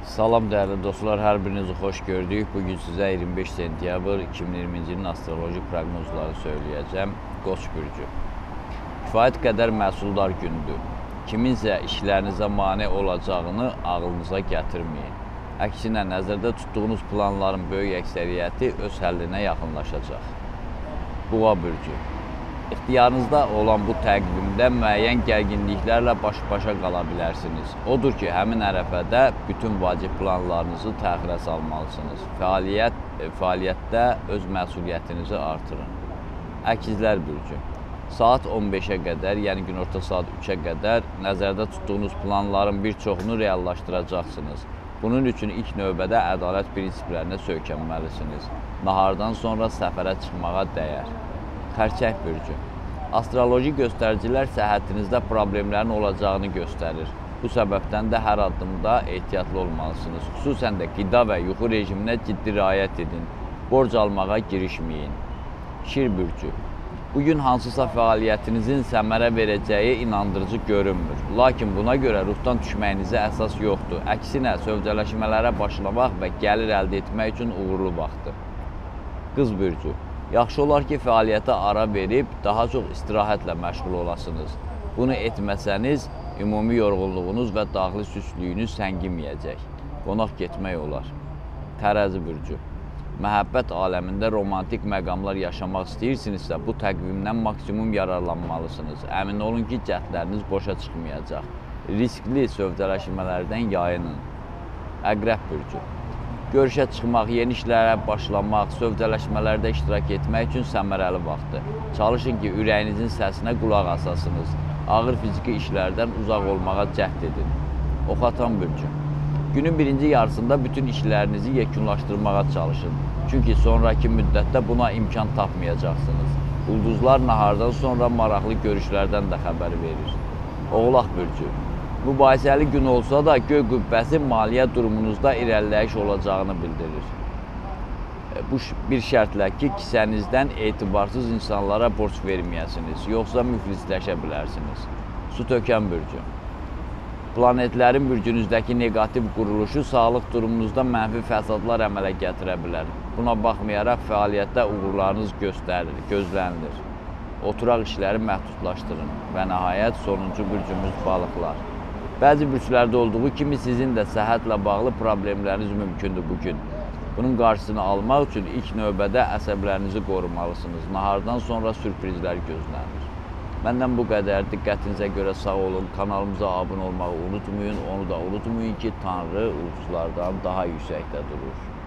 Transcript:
Salam dəyərli dostlar, hər birinizi xoş gördük. Bugün sizə 25 sentyabr 2020-ci ilin astroloji proqnozları söyləyəcəm. Qoç bürcü. Kifayət qədər məhsuldar gündür. Kiminsə işlərinizə mane olacağını ağlınıza gətirməyin. Əksinə, nəzərdə tutduğunuz planların böyük əksəriyyəti öz həllinə yaxınlaşacaq. Boğa bürcü. İxtiyarınızda olan bu təqvimdə müəyyən gərginliklərlə baş-başa qala bilərsiniz. Odur ki, həmin ərəfədə bütün vacib planlarınızı təxirə salmalısınız. Fəaliyyətdə öz məsuliyyətinizi artırın. Əkizlər bürcü. Saat 15-ə qədər, yəni günorta saat 3-ə qədər nəzərdə tutduğunuz planların bir çoxunu reallaşdıracaqsınız. Bunun üçün ilk növbədə ədalət prinsiplərinə söykənməlisiniz. Nahardan sonra səfərə çıxmağa dəyər. Xərçəng bürcü. Astroloji göstəricilər səhhətinizdə problemlərin olacağını göstərir. Bu səbəbdən də hər addımda ehtiyatlı olmalısınız. Xüsusən də qida və yuxu rejiminə ciddi riayət edin. Borc almağa girişməyin. Şir bürcü. Bugün hansısa fəaliyyətinizin səmərə verəcəyi inandırıcı görünmür. Lakin buna görə ruhdan düşməyinizə əsas yoxdur. Əksinə, sövdələşmələrə başlamaq və gəlir əldə etmək üçün uğurlu vaxtdır. Qız bürcü. Yaxşı olar ki, fəaliyyətə ara verib daha çox istirahətlə məşğul olasınız. Bunu etməsəniz, ümumi yorğunluğunuz və daxili süstlüyünüz səngiməyəcək. Qonaq getmək olar. Tərəzi bürcü. Məhəbbət aləmində romantik məqamlar yaşamaq istəyirsinizsə, bu təqvimdən maksimum yararlanmalısınız. Əmin olun ki, cəhdləriniz boşa çıxmayacaq. Riskli sövdələşmələrdən yayının. Əqrəb bürcü. Görüşə çıxmaq, yeni işlərə başlamaq, sövdələşmələrdə iştirak etmək üçün səmərəli vaxtdır. Çalışın ki, ürəyinizin səsinə qulaq asasınız. Ağır fiziki işlərdən uzaq olmağa cəhd edin. Oxatan bürcü. Günün birinci yarısında bütün işlərinizi yekunlaşdırmağa çalışın. Çünki sonraki müddətdə buna imkan tapmayacaqsınız. Ulduzlar nahardan sonra maraqlı görüşlərdən də xəbər verir. Oğlaq bürcü. Mübahisəli gün olsa da göy qübbəsi maliyyə durumunuzda irəliləyiş olacağını bildirir. Bu bir şərtlə ki, kisənizdən etibarsız insanlara borc verməyəsiniz, yoxsa müflisləşə bilərsiniz. Su tökən bürcü. Planetlərin bürcünüzdəki negativ quruluşu sağlıq durumunuzda mənfi fəsadlar əmələ gətirə bilər. Buna baxmayaraq fəaliyyətdə uğurlarınız gözlənilir. Oturaq işləri məhdudlaşdırın və nəhayət sonuncu bürcümüz balıqlar. Bəzi bürclərdə olduğu kimi sizin də səhhətlə bağlı problemləriniz mümkündür bugün. Bunun qarşısını almaq üçün ilk növbədə əsəblərinizi qorumalısınız. Nahardan sonra sürprizlər gözlənilir. Məndən bu qədər. Diqqətinizə görə sağ olun. Kanalımıza abunə olmağı unutmayın. Onu da unutmayın ki, Tanrı ulduzlardan daha yüksəkdə durur.